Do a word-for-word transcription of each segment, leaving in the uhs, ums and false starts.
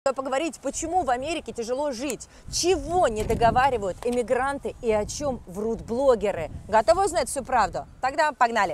Поговорить, почему в Америке тяжело жить, чего не договаривают эмигранты и о чем врут блогеры. Готовы узнать всю правду? Тогда погнали!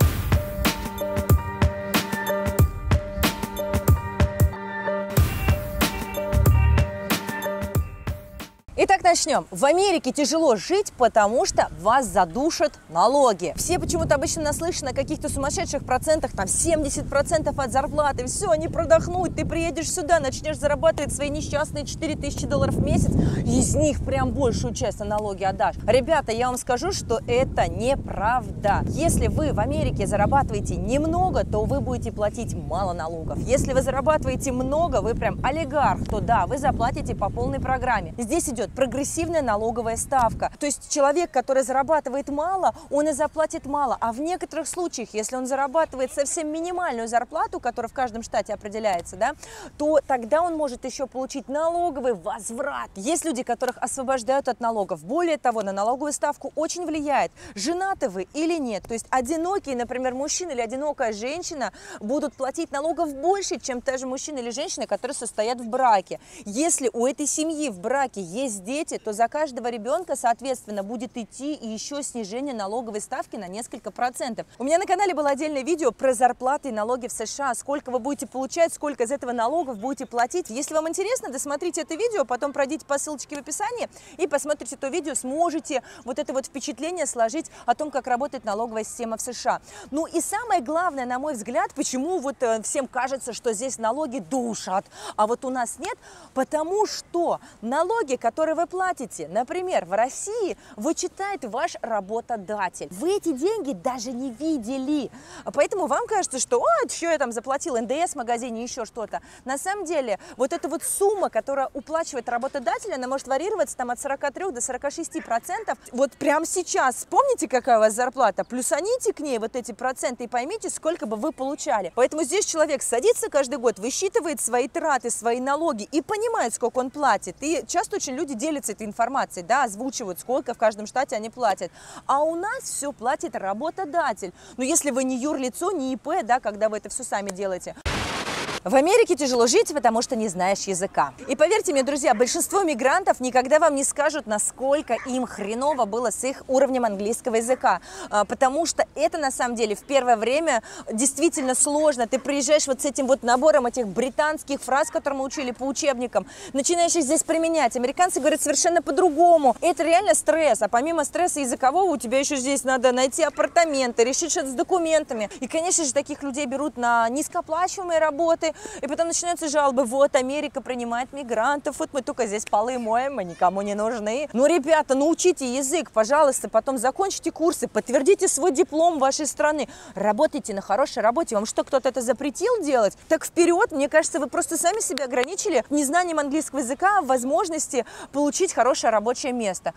Итак, начнем. В Америке тяжело жить, потому что вас задушат налоги. Все почему-то обычно наслышаны о каких-то сумасшедших процентах, там семьдесят процентов от зарплаты, все, не продохнуть, ты приедешь сюда, начнешь зарабатывать свои несчастные четыре тысячи долларов в месяц, из них прям большую часть на налоги отдашь. Ребята, я вам скажу, что это неправда. Если вы в Америке зарабатываете немного, то вы будете платить мало налогов. Если вы зарабатываете много, вы прям олигарх, то да, вы заплатите по полной программе. Здесь идет прогрессивная налоговая ставка. То есть человек, который зарабатывает мало, он и заплатит мало. А в некоторых случаях, если он зарабатывает совсем минимальную зарплату, которая в каждом штате определяется, да, то тогда он может еще получить налоговый возврат. Есть люди, которых освобождают от налогов. Более того, на налоговую ставку очень влияет, женаты вы или нет. То есть одинокий, например, мужчина или одинокая женщина будут платить налогов больше, чем та же мужчина или женщина, которые состоят в браке. Если у этой семьи в браке есть дети, то за каждого ребенка, соответственно, будет идти и еще снижение налоговой ставки на несколько процентов. У меня на канале было отдельное видео про зарплаты и налоги в США, сколько вы будете получать, сколько из этого налогов будете платить. Если вам интересно, досмотрите это видео, потом пройдите по ссылочке в описании и посмотрите то видео, сможете вот это вот впечатление сложить о том, как работает налоговая система в США. Ну и самое главное, на мой взгляд, почему вот всем кажется, что здесь налоги душат, а вот у нас нет, потому что налоги, которые которые вы платите, например, в России, вычитает ваш работодатель. Вы эти деньги даже не видели. Поэтому вам кажется, что «О, что я там заплатил, эн дэ эс в магазине, еще что-то». На самом деле, вот эта вот сумма, которая уплачивает работодатель, она может варьироваться там от сорока трёх до сорока шести процентов. Вот прямо сейчас вспомните, какая у вас зарплата, плюсаните к ней вот эти проценты и поймите, сколько бы вы получали. Поэтому здесь человек садится каждый год, высчитывает свои траты, свои налоги и понимает, сколько он платит. И часто очень люди делятся этой информацией, да, озвучивают, сколько в каждом штате они платят. А у нас все платит работодатель. Но если вы не юрлицо, не и пэ, да, когда вы это все сами делаете. В Америке тяжело жить, потому что не знаешь языка. И поверьте мне, друзья, большинство мигрантов никогда вам не скажут, насколько им хреново было с их уровнем английского языка. Потому что это на самом деле в первое время действительно сложно. Ты приезжаешь вот с этим вот набором этих британских фраз, которые мы учили по учебникам, начинаешь их здесь применять. Американцы говорят совершенно по-другому. Это реально стресс. А помимо стресса языкового у тебя еще здесь надо найти апартаменты, решить что-то с документами. И, конечно же, таких людей берут на низкооплачиваемые работы. И потом начинаются жалобы, вот Америка принимает мигрантов, вот мы только здесь полы моем, мы никому не нужны. Ну, ребята, научите язык, пожалуйста, потом закончите курсы, подтвердите свой диплом вашей страны, работайте на хорошей работе. Вам что, кто-то это запретил делать? Так вперед, мне кажется, вы просто сами себя ограничили незнанием английского языка в возможности получить хорошее рабочее место.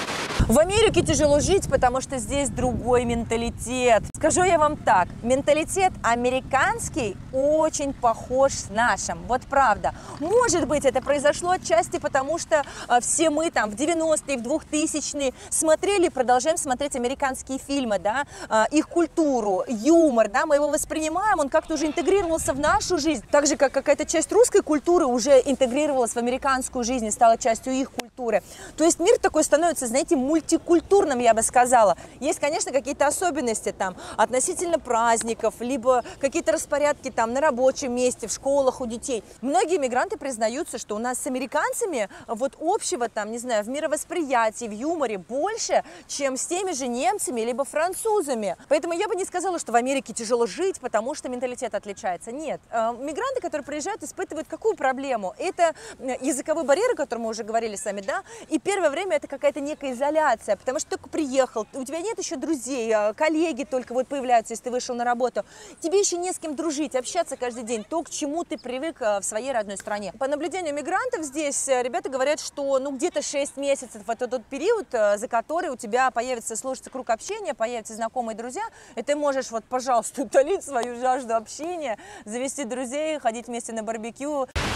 В Америке тяжело жить, потому что здесь другой менталитет. Скажу я вам так, менталитет американский очень похож с нашим, вот правда. Может быть, это произошло отчасти потому, что все мы там в девяностые, в двухтысячные смотрели и продолжаем смотреть американские фильмы, да, их культуру, юмор, да, мы его воспринимаем, он как-то уже интегрировался в нашу жизнь, так же, как какая-то часть русской культуры уже интегрировалась в американскую жизнь и стала частью их культуры. То есть мир такой становится, знаете, мультикультурным, я бы сказала. Есть, конечно, какие-то особенности там относительно праздников, либо какие-то распорядки там на рабочем месте, в школах у детей. Многие мигранты признаются, что у нас с американцами вот общего там, не знаю, в мировосприятии, в юморе больше, чем с теми же немцами, либо французами. Поэтому я бы не сказала, что в Америке тяжело жить, потому что менталитет отличается. Нет. Мигранты, которые приезжают, испытывают какую проблему? Это языковой барьер, о котором мы уже говорили с вами, да, и первое время это какая-то некая изоляция. Потому что только приехал, у тебя нет еще друзей, коллеги только вот появляются, если ты вышел на работу. Тебе еще не с кем дружить, общаться каждый день, то, к чему ты привык в своей родной стране. По наблюдению мигрантов здесь ребята говорят, что ну где-то шесть месяцев это тот период, за который у тебя появится, сложится круг общения, появятся знакомые друзья, и ты можешь вот, пожалуйста, утолить свою жажду общения, завести друзей, ходить вместе на барбекю.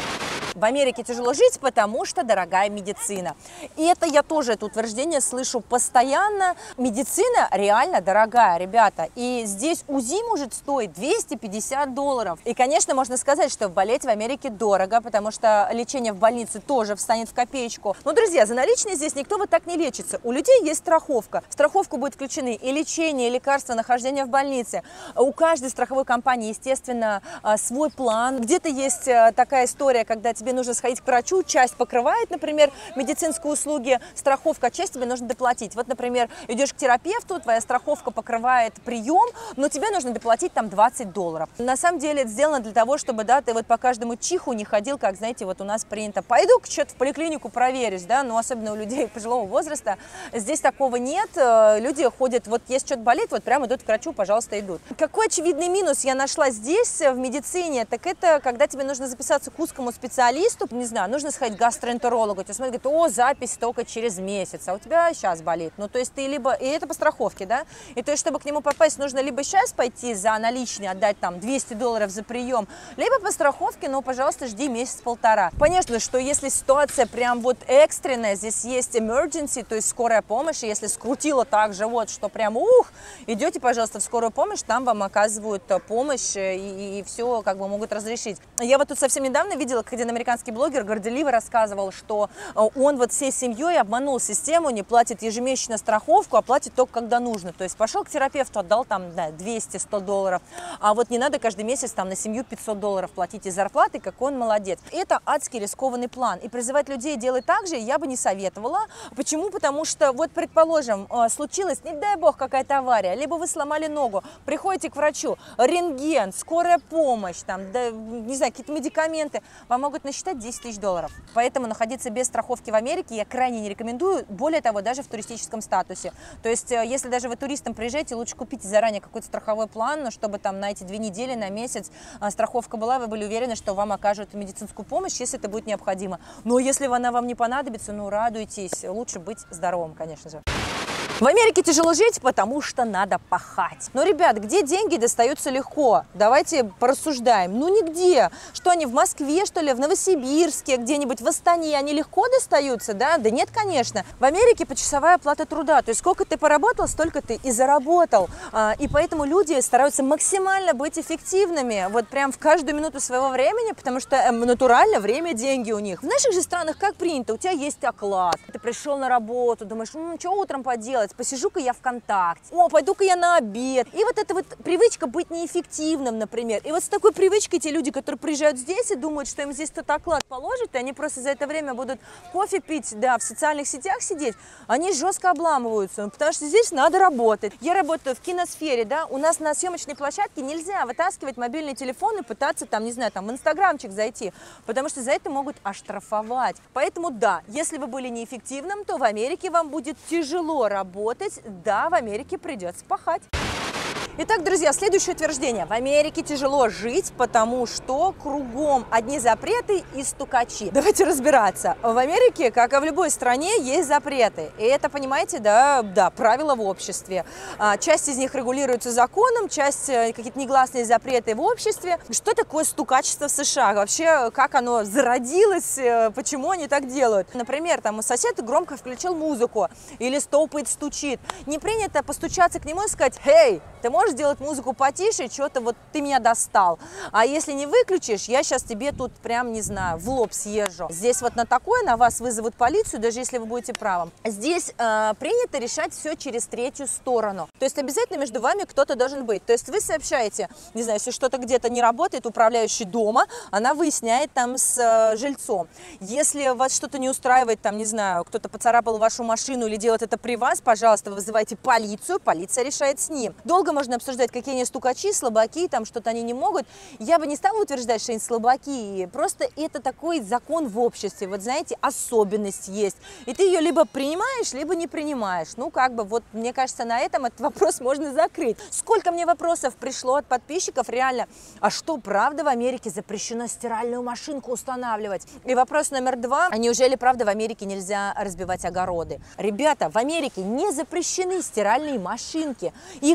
В Америке тяжело жить, потому что дорогая медицина. И это я тоже, это утверждение слышу постоянно. Медицина реально дорогая, ребята. И здесь УЗИ может стоить двести пятьдесят долларов. И, конечно, можно сказать, что болеть в Америке дорого, потому что лечение в больнице тоже встанет в копеечку. Но, друзья, за наличные здесь никто вот так не лечится. У людей есть страховка. В страховку будут включены и лечение, и лекарства, нахождение в больнице. У каждой страховой компании, естественно, свой план. Где-то есть такая история, когда тебе нужно сходить к врачу, часть покрывает, например, медицинские услуги, страховка, а часть тебе нужно доплатить. Вот, например, идешь к терапевту, твоя страховка покрывает прием, но тебе нужно доплатить там двадцать долларов. На самом деле это сделано для того, чтобы, да, ты вот по каждому чиху не ходил, как, знаете, вот у нас принято, пойду-ка что-то в поликлинику проверюсь, да, но особенно у людей пожилого возраста, здесь такого нет, люди ходят, вот есть что-то болит, вот прямо идут к врачу, пожалуйста, идут. Какой очевидный минус я нашла здесь, в медицине, так это, когда тебе нужно записаться к узкому специалисту, не знаю, нужно сходить к гастроэнтерологу, тебе смотрят, говорят, о, запись только через месяц, а у тебя сейчас болит. Ну, то есть ты либо, и это по страховке, да, и то есть, чтобы к нему попасть, нужно либо сейчас пойти за наличные, отдать там двести долларов за прием, либо по страховке, но, пожалуйста, жди месяц-полтора. Понятно, что если ситуация прям вот экстренная, здесь есть emergency, то есть скорая помощь, и если скрутило так же, вот, что прям, ух, идете, пожалуйста, в скорую помощь, там вам оказывают помощь и, и все как бы могут разрешить. Я вот тут совсем недавно видела, как один американский блогер горделиво рассказывал, что он вот всей семьей обманул систему, не платит ежемесячно страховку, а платит только когда нужно. То есть пошел к терапевту, отдал там да, двести-сто долларов, а вот не надо каждый месяц там на семью пятьсот долларов платить из зарплаты, как он молодец. Это адски рискованный план. И призывать людей делать так же я бы не советовала. Почему? Потому что вот, предположим, случилась, не дай бог, какая-то авария, либо вы сломали ногу, приходите к врачу, рентген, скорая помощь, там, да, не знаю, какие-то медикаменты, вам могут насчитать десять тысяч долларов. Поэтому находиться без страховки в Америке я крайне не рекомендую, более того, даже в туристическом статусе. То есть, если даже вы туристом приезжаете, лучше купите заранее какой-то страховой план, но чтобы там на эти две недели, на месяц страховка была, вы были уверены, что вам окажут медицинскую помощь, если это будет необходимо. Но если она вам не понадобится, ну радуйтесь, лучше быть здоровым, конечно же. В Америке тяжело жить, потому что надо пахать. Но, ребят, где деньги достаются легко? Давайте порассуждаем. Ну, нигде. Что они в Москве, что ли, в Новосибирске, где-нибудь в Астане, они легко достаются, да? Да нет, конечно. В Америке почасовая оплата труда. То есть сколько ты поработал, столько ты и заработал. И поэтому люди стараются максимально быть эффективными. Вот прям в каждую минуту своего времени, потому что натурально время – деньги у них. В наших же странах как принято? У тебя есть оклад. Ты пришел на работу, думаешь, ну, что утром поделать? Посижу-ка я ВКонтакте, о, пойду-ка я на обед. И вот эта вот привычка быть неэффективным, например. И вот с такой привычкой те люди, которые приезжают здесь и думают, что им здесь кто-то оклад положит, и они просто за это время будут кофе пить, да, в социальных сетях сидеть, они жестко обламываются, потому что здесь надо работать. Я работаю в киносфере, да, у нас на съемочной площадке нельзя вытаскивать мобильный телефон и пытаться там, не знаю, там в инстаграмчик зайти, потому что за это могут оштрафовать. Поэтому да, если вы были неэффективным, то в Америке вам будет тяжело работать. Да, в Америке придется пахать. Итак, друзья, следующее утверждение. В Америке тяжело жить, потому что кругом одни запреты и стукачи. Давайте разбираться. В Америке, как и в любой стране, есть запреты. И это, понимаете, да, да, правила в обществе. Часть из них регулируется законом, часть какие-то негласные запреты в обществе. Что такое стукачество в США? Вообще, как оно зародилось, почему они так делают? Например, там сосед громко включил музыку или стопает, стучит. Не принято постучаться к нему и сказать: «Эй, ты можешь сделать музыку потише, что-то вот ты меня достал. А если не выключишь, я сейчас тебе тут прям, не знаю, в лоб съезжу». Здесь вот на такое на вас вызовут полицию, даже если вы будете правым. Здесь э, принято решать все через третью сторону. То есть обязательно между вами кто-то должен быть. То есть вы сообщаете, не знаю, если что-то где-то не работает, управляющий дома, она выясняет там с э, жильцом. Если вас что-то не устраивает, там, не знаю, кто-то поцарапал вашу машину или делает это при вас, пожалуйста, вы вызывайте полицию, полиция решает с ним. Долго можно обсуждать, какие они стукачи, слабаки, там что-то они не могут. Я бы не стала утверждать, что они слабаки. Просто это такой закон в обществе. Вот знаете, особенность есть. И ты ее либо принимаешь, либо не принимаешь. Ну, как бы, вот, мне кажется, на этом этот вопрос можно закрыть. Сколько мне вопросов пришло от подписчиков, реально. А что, правда, в Америке запрещено стиральную машинку устанавливать? И вопрос номер два. А неужели, правда, в Америке нельзя разбивать огороды? Ребята, в Америке не запрещены стиральные машинки. Их нет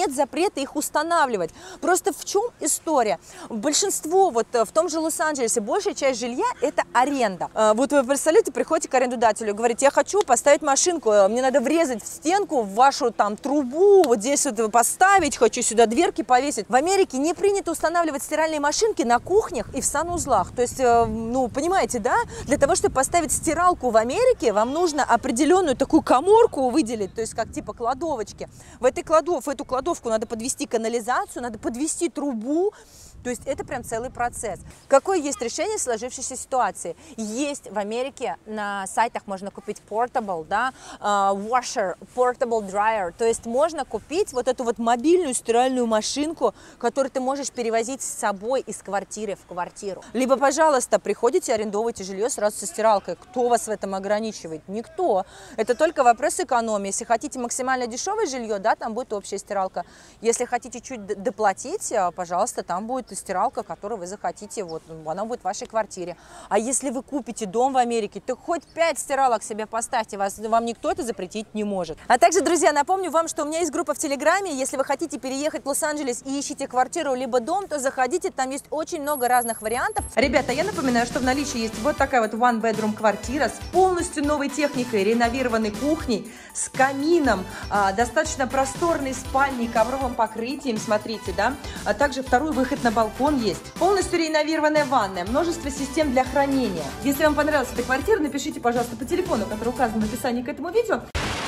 нет запрета их устанавливать. Просто в чем история? Большинство, вот в том же Лос-Анджелесе, большая часть жилья – это аренда. Вот вы представляете, приходите к арендодателю, говорите, я хочу поставить машинку, мне надо врезать в стенку, в вашу там трубу, вот здесь вот поставить, хочу сюда дверки повесить. В Америке не принято устанавливать стиральные машинки на кухнях и в санузлах. То есть, ну, понимаете, да, для того, чтобы поставить стиралку в Америке, вам нужно определенную такую каморку выделить, то есть как типа кладовочки. В этой кладов, в эту кладовку надо подвести канализацию, надо подвести трубу. То есть это прям целый процесс. Какое есть решение сложившейся ситуации? Есть в Америке на сайтах можно купить portable, да, uh, washer, portable dryer. То есть можно купить вот эту вот мобильную стиральную машинку, которую ты можешь перевозить с собой из квартиры в квартиру. Либо, пожалуйста, приходите, арендовывайте жилье сразу со стиралкой. Кто вас в этом ограничивает? Никто. Это только вопрос экономии. Если хотите максимально дешевое жилье, да, там будет общая стиралка. Если хотите чуть доплатить, пожалуйста, там будет стиралка, которую вы захотите, вот, она будет в вашей квартире. А если вы купите дом в Америке, то хоть пять стиралок себе поставьте, вас, вам никто это запретить не может. А также, друзья, напомню вам, что у меня есть группа в Телеграме, если вы хотите переехать в Лос-Анджелес и ищите квартиру либо дом, то заходите, там есть очень много разных вариантов. Ребята, я напоминаю, что в наличии есть вот такая вот one bedroom квартира с полностью новой техникой, реновированной кухней, с камином, а, достаточно просторной спальней, ковровым покрытием, смотрите, да, а также второй выход на балкон есть. Полностью реновированная ванная, множество систем для хранения. Если вам понравилась эта квартира, напишите, пожалуйста, по телефону, который указан в описании к этому видео.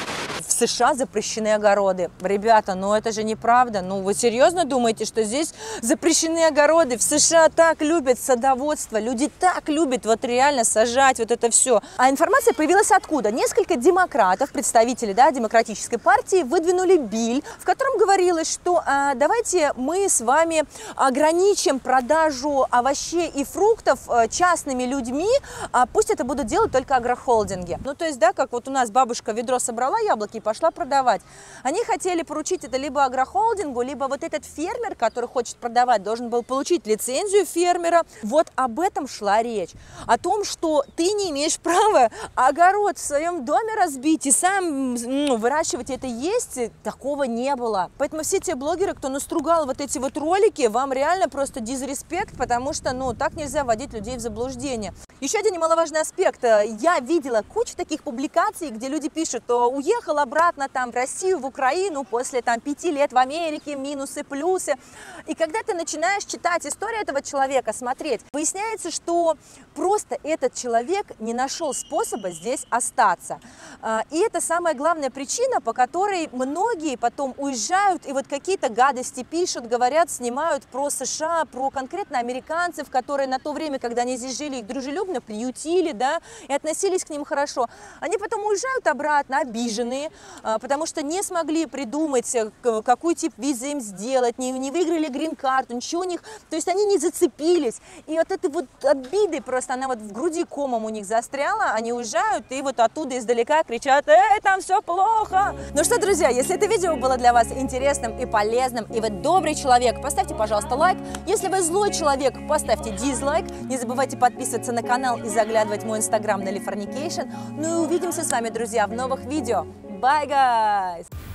В США запрещены огороды. Ребята, ну это же неправда. Ну вы серьезно думаете, что здесь запрещены огороды? В США так любят садоводство, люди так любят вот реально сажать вот это все. А информация появилась откуда? Несколько демократов, представителей, да, демократической партии, выдвинули билл, в котором говорилось, что а, давайте мы с вами ограничим продажу овощей и фруктов а, частными людьми, а пусть это будут делать только агрохолдинги. Ну то есть, да, как вот у нас бабушка ведро собрала яблоки и пошла продавать. Они хотели поручить это либо агрохолдингу, либо вот этот фермер, который хочет продавать, должен был получить лицензию фермера. Вот об этом шла речь. О том, что ты не имеешь права огород в своем доме разбить и сам ну, выращивать это есть, такого не было. Поэтому все те блогеры, кто настругал вот эти вот ролики, вам реально просто дизреспект, потому что, ну, так нельзя вводить людей в заблуждение. Еще один немаловажный аспект. Я видела кучу таких публикаций, где люди пишут, что уехал обратно там в Россию, в Украину после там пяти лет в Америке, минусы, плюсы. И когда ты начинаешь читать историю этого человека, смотреть, выясняется, что просто этот человек не нашел способа здесь остаться. И это самая главная причина, по которой многие потом уезжают и вот какие-то гадости пишут, говорят, снимают про США, про конкретно американцев, которые на то время, когда они здесь жили, их дружелюбно приютили, да, и относились к ним хорошо. Они потом уезжают обратно, обиженные, потому что не смогли придумать, какой тип визы им сделать, не, не выиграли грин-карту, ничего у них, то есть они не зацепились. И вот этой вот обиды просто, она вот в груди комом у них застряла, они уезжают и вот оттуда издалека кричат, эй, там все плохо. Ну что, друзья, если это видео было для вас интересным и полезным, и вы добрый человек, поставьте, пожалуйста, лайк. Если вы злой человек, поставьте дизлайк. Не забывайте подписываться на канал и заглядывать в мой инстаграм Nelly Fornication. Ну и увидимся с вами, друзья, в новых видео. Bye, guys!